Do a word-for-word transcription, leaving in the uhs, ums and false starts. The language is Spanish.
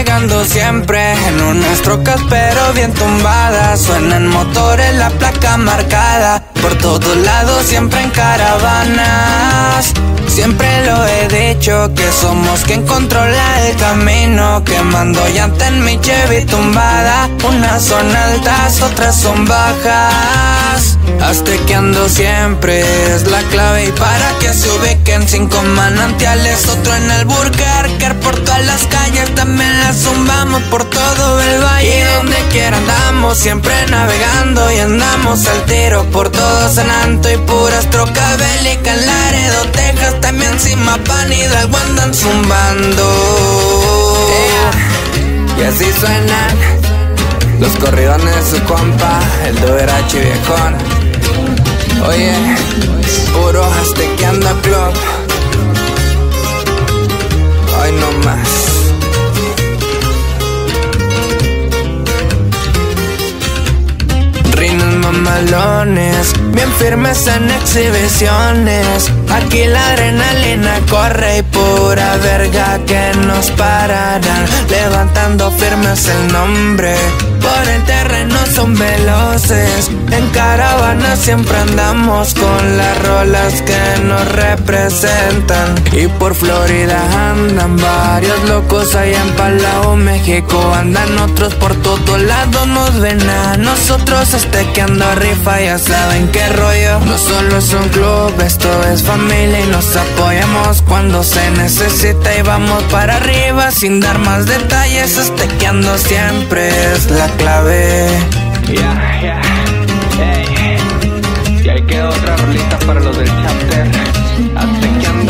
navegando siempre en unas trocas pero bien tumbadas. Suenan motores, la placa marcada, por todos lados siempre en caravanas. Siempre lo he dicho, que somos quien controla el camino, quemando llanta en mi Chevy tumbada. Unas son altas, otras son bajas. Hasta que ando siempre es la clave, y para que se ubiquen cinco manantiales, otro en Alburquerque, por todas las calles también las zumbamos, por todo el valle. Y donde quiera andamos, siempre navegando, y andamos al tiro por todo San Anto y puras trocas bélicas. En Laredo, Texas, también Zimapan y Hidalgo andan zumbando. Yeah. Y así suenan los corridones de su compa, el Duverachi viejón. Oye, puro aztequeando club. Hoy no más. Rinos mamalones, bien firmes en exhibiciones. Aquí la adrenalina corre y pura verga que nos pararán, levantando firmes el nombre. Por el terreno son veloces, en caravana siempre andamos con las rolas que nos representan. Y por Florida andan varios locos, allá en Palau, México andan otros, por todos lados nos ven a nosotros aztequeando rifa. Ya saben qué rollo, no solo es un club, esto es familia y nos apoyamos cuando se necesita. Y vamos para arriba sin dar más detalles, aztequeando siempre es la clave. Yeah, yeah, hey. Y ahí quedó otra rolita para los del chapter. Aztequeando